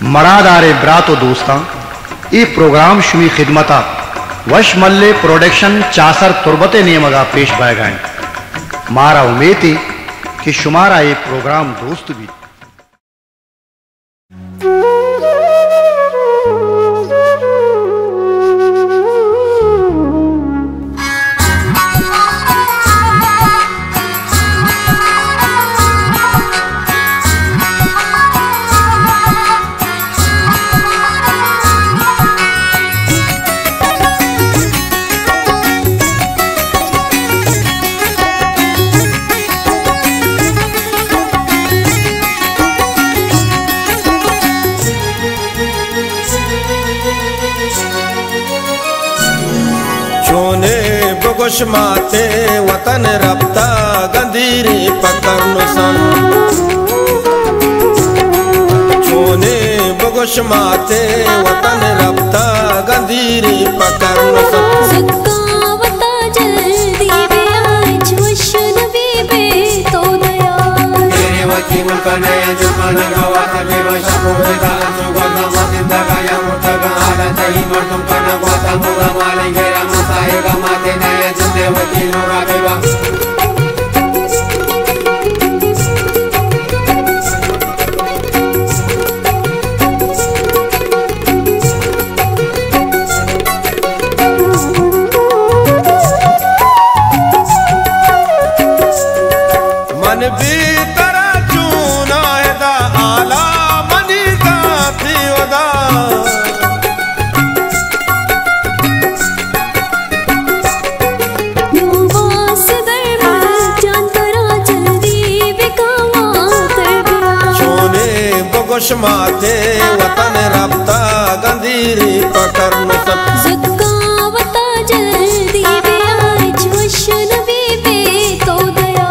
मरादारे ब्रातो दोस्तां ये प्रोग्राम शुमी खिदमता वश मल्ले production Chaucer तुरबते नियमगा पेश बायगाएं मारा उम्मीद है कि शुमारा ये प्रोग्राम दोस्त भी माते वतन रब्ता गंदीरी पकड़नु सन चोने बगुश माते वतन रब्ता गंदीरी पकड़नु सन ज़कावता जल्दी बे आज वशन बे तो दया तेरे वकी मुल्क नया जुमान गवात बेवशा मुर्दा सुगंधा मतिंदा गाया मुर्तगा हालत ही मर्दम करना गवाता मुगा माले घेरा मसाएगा माते नया जिंदे वकी नूरा बेवा मन भी तरा चूना है दा आला मनी का थी वदा माते वतन रब्ता गंदीरी पकड़नु सन ज़कावता जल्दी बे आज वशन बे तो दया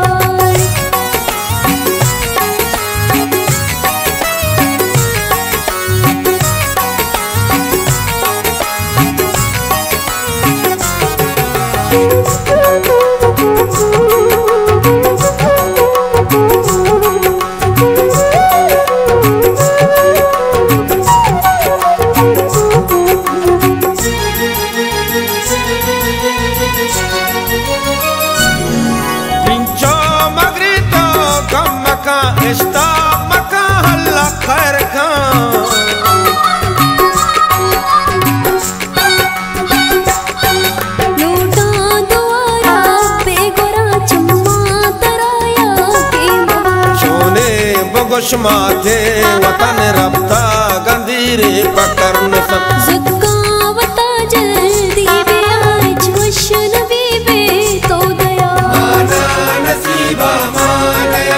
इस्ता मका हल्ला खैर खां लूटा दुआरा पे गोरा चम्मा तराया के सोने बगुश माथे वतन रब्ता गंदीरी पकड़नु सन ज़कावता जल्दी बे आज वशन बे तो दया माना नसीबा मानया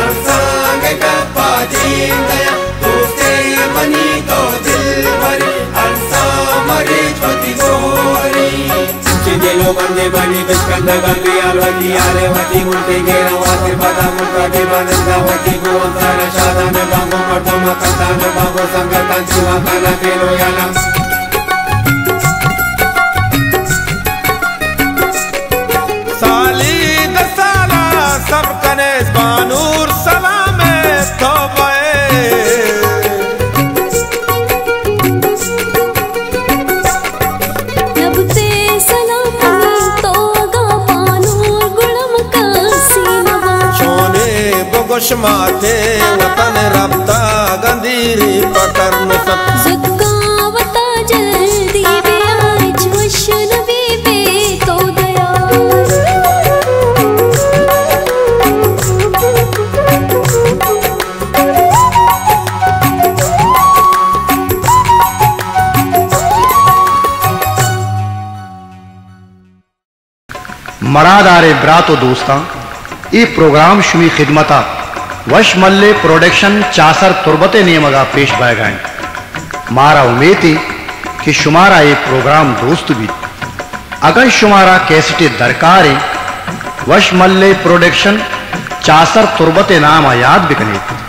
दया दोस्ते बनी तो दिल भरी हंसा मरे छोटी गोरी दिलो बंदे बनी बिस्कंद गंगे आलवती आले वती मुल्के घेरा वाते पता मुल्का के बनंदा वती को अंतर शादा में बांगो मर्दो मकता में बांगो संगतन चुआ खाना केलो याला साली दसाला सब कने बानूर सलामे तो बगुश माथे वतन रब्ता गंदीरी पकड़नु सन ज़कावता जल्दी बे आज वशन बे तो दया मरादारे ब्रातो दोस्तां ये प्रोग्राम शुमी खिदमता वश मल्ले प्रोडक्शन चासर तुरबते नियमगा पेश बायगाएं मारा उम्मीद है कि शुमारा ये प्रोग्राम दोस्त भी अगर शुमारा कैसेटे दरकार है वश मल्ले प्रोडक्शन चासर तुरबते नाम याद भी कने